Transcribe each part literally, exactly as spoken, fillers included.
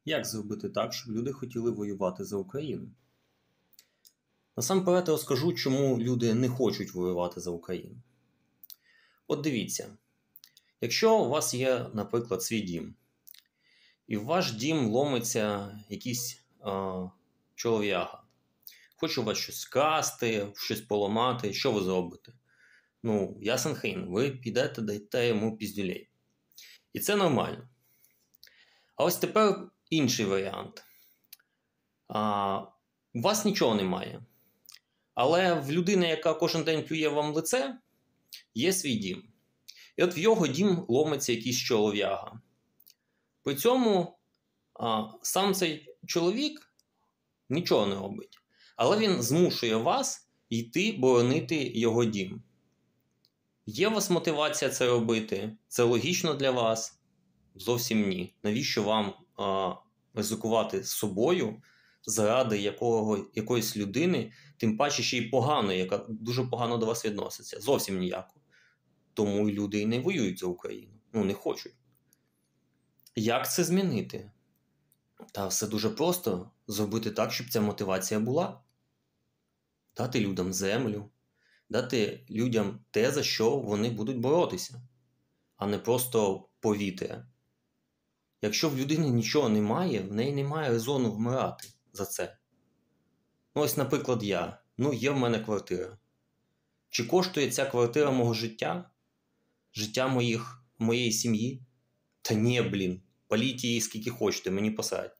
Як зробити так, щоб люди хотіли воювати за Україну? Насамперед розкажу, чому люди не хочуть воювати за Україну. От дивіться, якщо у вас є, наприклад, свій дім, і в ваш дім ломиться якийсь е, чолов'яга, хоче у вас щось скрасти, щось поламати, що ви зробите? Ну, ясен хрін, ви підете, дайте йому піздюлей. І це нормально. А ось тепер інший варіант. А, у вас нічого немає. Але в людини, яка кожен день плює вам в лице, є свій дім. І от в його дім ломиться якийсь чолов'яга. При цьому а, сам цей чоловік нічого не робить. Але він змушує вас йти боронити його дім. Є у вас мотивація це робити? Це логічно для вас? Зовсім ні. Навіщо вам а, ризикувати з собою заради якого, якоїсь людини, тим паче ще й поганої, яка дуже погано до вас відноситься? Зовсім ніяко. Тому і люди і не воюють за Україну. Ну, не хочуть. Як це змінити? Та все дуже просто. Зробити так, щоб ця мотивація була. Дати людям землю. Дати людям те, за що вони будуть боротися. А не просто повітря. Якщо в людини нічого немає, в неї немає резону вмирати за це. Ну ось, наприклад, я. Ну, є в мене квартира. Чи коштує ця квартира мого життя? Життя моїх, моєї сім'ї? Та ні, блін. Паліть її скільки хочете, мені посрать.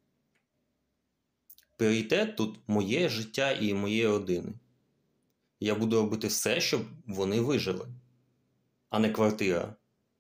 Пріоритет тут моє життя і моєї родини. Я буду робити все, щоб вони вижили, а не квартира.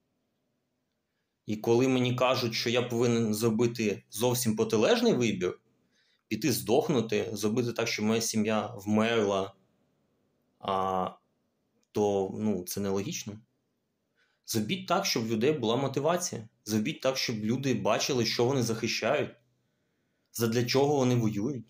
І коли мені кажуть, що я повинен зробити зовсім протилежний вибір, піти здохнути, зробити так, щоб моя сім'я вмерла, а, то ну, це нелогічно. Зробіть так, щоб в людей була мотивація. Зробіть так, щоб люди бачили, що вони захищають, задля чого вони воюють.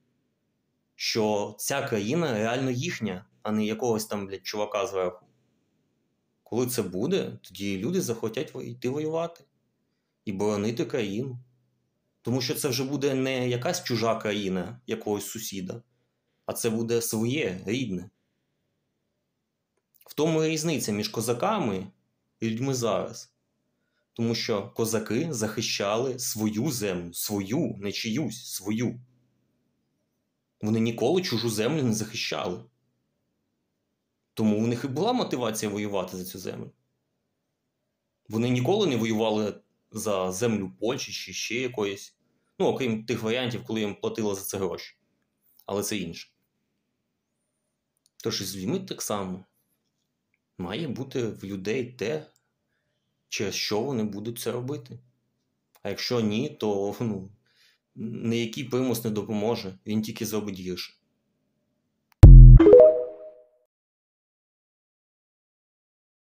Що ця країна реально їхня, а не якогось там, блядь, чувака зверху. Коли це буде, тоді люди захотять йти воювати і боронити країну. Тому що це вже буде не якась чужа країна якогось сусіда, а це буде своє, рідне. В тому і різниця між козаками і людьми зараз. Тому що козаки захищали свою землю, свою, не чиюсь, свою. Вони ніколи чужу землю не захищали. Тому у них і була мотивація воювати за цю землю. Вони ніколи не воювали за землю Польщі чи ще якоїсь. Ну, окрім тих варіантів, коли їм платили за це гроші. Але це інше. Тож і з людьми так само. Має бути в людей те, через що вони будуть це робити. А якщо ні, то ну, ніякий примус не допоможе. Він тільки зробить гірше.